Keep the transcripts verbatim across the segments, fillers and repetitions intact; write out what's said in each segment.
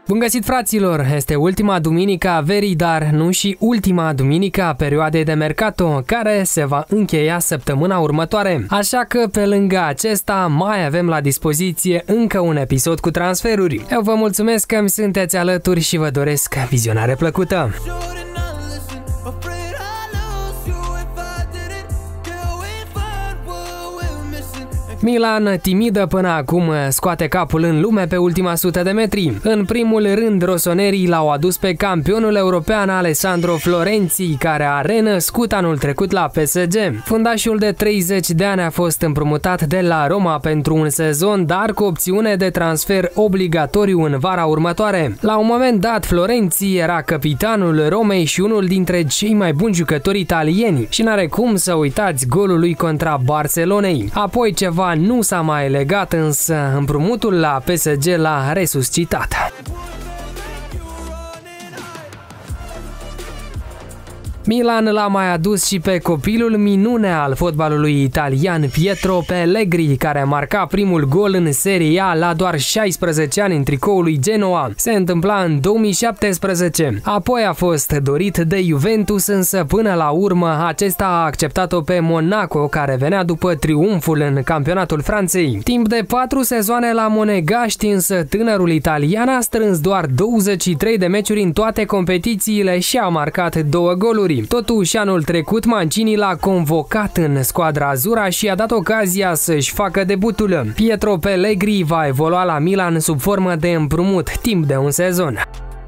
Bun găsit, fraților! Este ultima duminică a verii, dar nu și ultima duminică a perioadei de mercato, care se va încheia săptămâna următoare. Așa că, pe lângă acesta, mai avem la dispoziție încă un episod cu transferuri. Eu vă mulțumesc că îmi sunteți alături și vă doresc vizionare plăcută! Milan, timidă până acum, scoate capul în lume pe ultima sută de metri. În primul rând, rosonerii l-au adus pe campionul european Alessandro Florenzi, care a renăscut anul trecut la P S G. Fundașul de treizeci de ani a fost împrumutat de la Roma pentru un sezon, dar cu opțiune de transfer obligatoriu în vara următoare. La un moment dat, Florenzi era capitanul Romei și unul dintre cei mai buni jucători italieni și n-are cum să uitați golul lui contra Barcelonei. Apoi ceva nu s-a mai legat, însă împrumutul la P S G l-a resuscitat. Milan l-a mai adus și pe copilul minune al fotbalului italian, Pietro Pellegrini, care marca primul gol în Serie A la doar șaisprezece ani în tricoul lui Genoa. Se întâmpla în două mii șaptesprezece. Apoi a fost dorit de Juventus, însă până la urmă acesta a acceptat-o pe Monaco, care venea după triumful în campionatul Franței. Timp de patru sezoane la monegaști, însă tânărul italian a strâns doar douăzeci și trei de meciuri în toate competițiile și a marcat două goluri. Totuși, anul trecut Mancini l-a convocat în squadra azura și a dat ocazia să-și facă debutul. Pietro Pellegrini va evolua la Milan sub formă de împrumut timp de un sezon.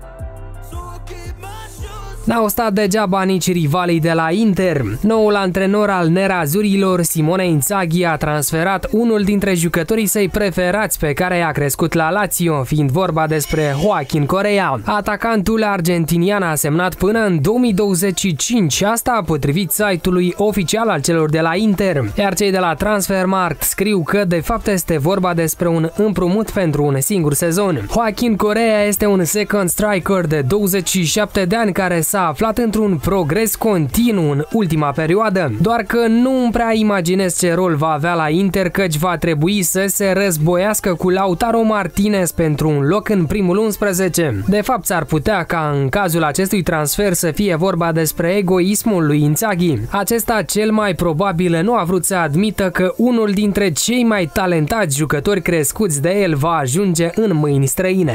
N-au stat degeaba nici rivalii de la Inter. Noul antrenor al nerazurilor, Simone Inzaghi, a transferat unul dintre jucătorii săi preferați pe care i-a crescut la Lazio, fiind vorba despre Joaquin Correa. Atacantul argentinian a semnat până în două mii douăzeci și cinci, asta potrivit site-ului oficial al celor de la Inter, iar cei de la Transfermarkt scriu că de fapt este vorba despre un împrumut pentru un singur sezon. Joaquin Correa este un second striker de douăzeci și șapte de ani care s-a aflat într-un progres continuu în ultima perioadă, doar că nu îmi prea imaginez ce rol va avea la Inter, căci va trebui să se războiască cu Lautaro Martinez pentru un loc în primul unsprezece. De fapt, s-ar putea ca în cazul acestui transfer să fie vorba despre egoismul lui Inzaghi. Acesta cel mai probabil nu a vrut să admită că unul dintre cei mai talentați jucători crescuți de el va ajunge în mâini străine.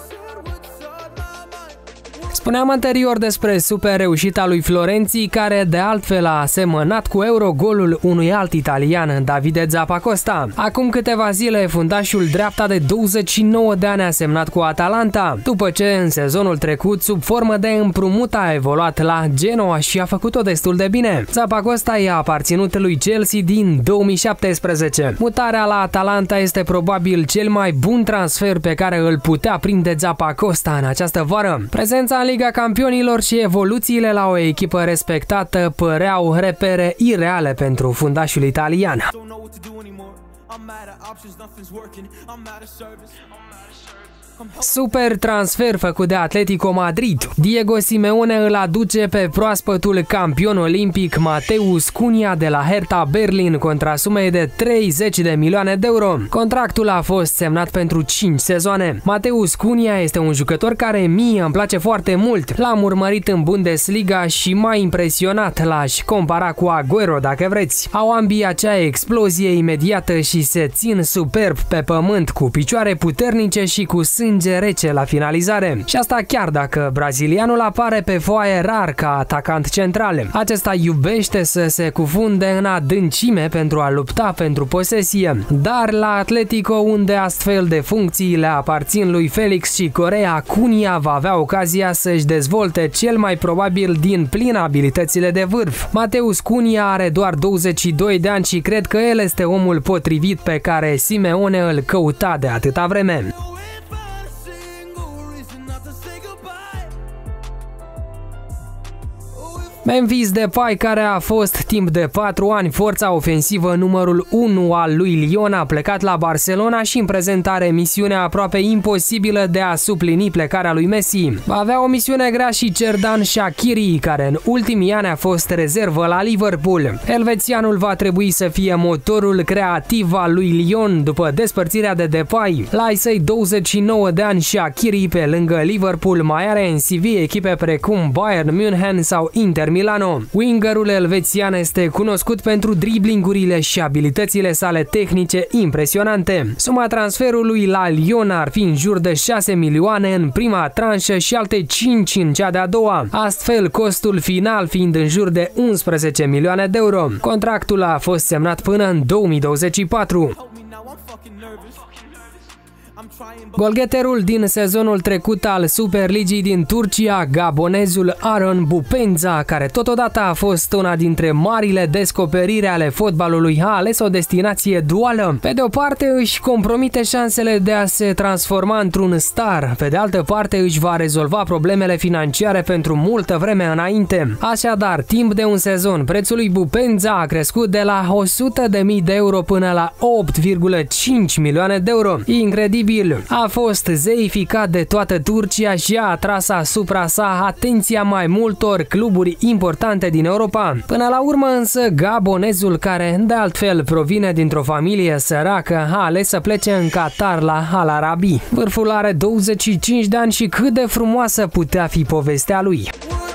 Spuneam anterior despre super reușita lui Florenzi, care de altfel a semănat cu Eurogolul unui alt italian, Davide Zappacosta. Acum câteva zile, fundașul dreapta de douăzeci și nouă de ani a semnat cu Atalanta, după ce în sezonul trecut, sub formă de împrumut, a evoluat la Genoa și a făcut-o destul de bine. Zappacosta i-a aparținut lui Chelsea din două mii șaptesprezece. Mutarea la Atalanta este probabil cel mai bun transfer pe care îl putea prinde Zappacosta în această vară. Prezența în Liga Campionilor și evoluțiile la o echipă respectată păreau repere ireale pentru fundașul italian. Super transfer făcut de Atletico Madrid. Diego Simeone îl aduce pe proaspătul campion olimpic Mateus Cunha de la Hertha Berlin contra sumei de treizeci de milioane de euro. Contractul a fost semnat pentru cinci sezoane. Mateus Cunha este un jucător care mie îmi place foarte mult. L-am urmărit în Bundesliga și m-a impresionat. L-aș compara cu Agüero dacă vreți. Au ambii acea explozie imediată și se țin superb pe pământ, cu picioare puternice și cu sânge rece la finalizare. Și asta chiar dacă brazilianul apare pe foaie rar ca atacant central. Acesta iubește să se cufunde în adâncime pentru a lupta pentru posesie. Dar la Atletico, unde astfel de funcții le aparțin lui Felix și Correa, Cunha va avea ocazia să-și dezvolte cel mai probabil din plin abilitățile de vârf. Mateus Cunha are doar douăzeci și doi de ani și cred că el este omul potrivit pe care Simeone îl căuta de atâta vreme. Memphis Depay, care a fost timp de patru ani forța ofensivă numărul unu al lui Lyon, a plecat la Barcelona și în prezent are misiunea aproape imposibilă de a suplini plecarea lui Messi. Va avea o misiune grea și Xherdan Shaqiri, care în ultimii ani a fost rezervă la Liverpool. Elvețianul va trebui să fie motorul creativ al lui Lyon după despărțirea de Depay. La ai săi douăzeci și nouă de ani, Shaqiri, pe lângă Liverpool, mai are în C V echipe precum Bayern München sau Inter Milano. Wingerul elvețian este cunoscut pentru driblingurile și abilitățile sale tehnice impresionante. Suma transferului la Lyon ar fi în jur de șase milioane în prima tranșă și alte cinci în cea de-a doua, astfel costul final fiind în jur de unsprezece milioane de euro. Contractul a fost semnat până în două mii douăzeci și patru. Golgheterul din sezonul trecut al Superligii din Turcia, gabonezul Aron Bupenza, care totodată a fost una dintre marile descoperiri ale fotbalului, a ales o destinație duală. Pe de o parte își compromite șansele de a se transforma într-un star, pe de altă parte își va rezolva problemele financiare pentru multă vreme înainte. Așadar, timp de un sezon, prețul lui Bupenza a crescut de la o sută de mii de euro până la opt virgulă cinci milioane de euro. Incredibil! A fost zeificat de toată Turcia și a atras asupra sa atenția mai multor cluburi importante din Europa. Până la urmă însă, gabonezul, care de altfel provine dintr-o familie săracă, a ales să plece în Qatar la Al Arabi. Vârful are douăzeci și cinci de ani și cât de frumoasă putea fi povestea lui.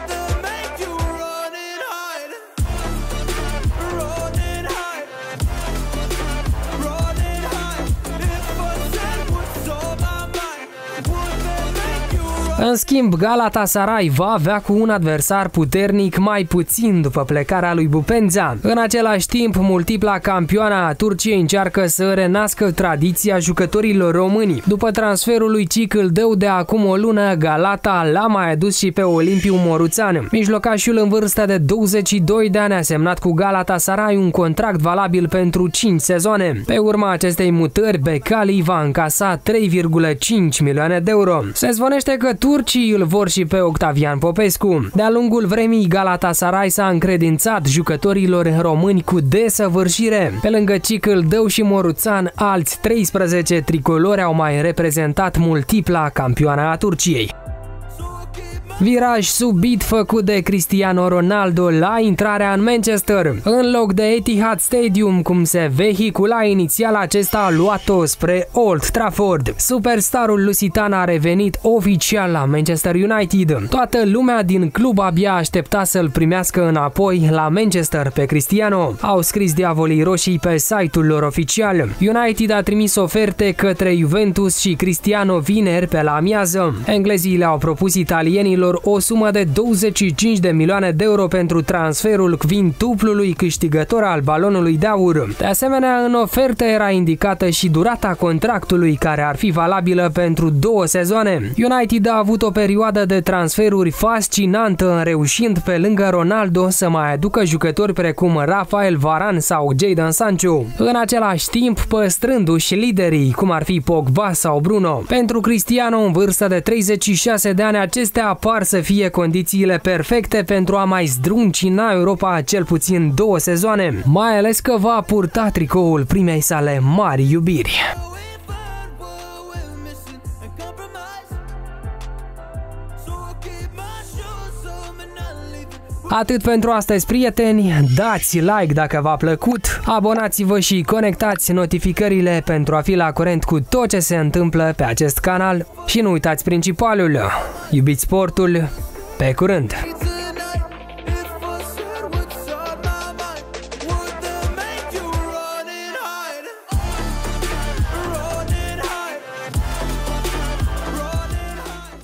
În schimb, Galatasaray va avea cu un adversar puternic mai puțin după plecarea lui Bupenza. În același timp, multipla campioana a Turciei încearcă să renască tradiția jucătorilor români. După transferul lui Cicâldău de acum o lună, Galata l-a mai adus și pe Olimpiu Moruțan. Mijlocașul în vârstă de douăzeci și doi de ani a semnat cu Galatasaray un contract valabil pentru cinci sezoane. Pe urma acestei mutări, Becali va încasa trei virgulă cinci milioane de euro. Se zvonește că turcii îl vor și pe Octavian Popescu. De-a lungul vremii, Galatasaray s-a încredințat jucătorilor români cu desăvârșire. Pe lângă Cicâldău și Moruțan, alți treisprezece tricolori au mai reprezentat multipla campioana a Turciei. Viraj subit făcut de Cristiano Ronaldo la intrarea în Manchester. În loc de Etihad Stadium, cum se vehicula inițial, acesta a luat-o spre Old Trafford. Superstarul lusitan a revenit oficial la Manchester United. Toată lumea din club abia aștepta să-l primească înapoi la Manchester pe Cristiano, au scris diavolii roșii pe site-ul lor oficial. United a trimis oferte către Juventus și Cristiano vineri pe la amiază. Englezii le-au propus italienilor o sumă de douăzeci și cinci de milioane de euro pentru transferul quintuplului câștigător al balonului de aur. De asemenea, în ofertă era indicată și durata contractului, care ar fi valabilă pentru două sezoane. United a avut o perioadă de transferuri fascinantă, reușind pe lângă Ronaldo să mai aducă jucători precum Rafael Varane sau Jadon Sancho, în același timp păstrându-și liderii, cum ar fi Pogba sau Bruno. Pentru Cristiano, în vârstă de treizeci și șase de ani, acestea apar să fie condițiile perfecte pentru a mai zdruncina Europa cel puțin două sezoane, mai ales că va purta tricoul primei sale mari iubiri. Atât pentru astăzi, prieteni, dați like dacă v-a plăcut, abonați-vă și conectați notificările pentru a fi la curent cu tot ce se întâmplă pe acest canal și nu uitați principalul, iubiți sportul, pe curând!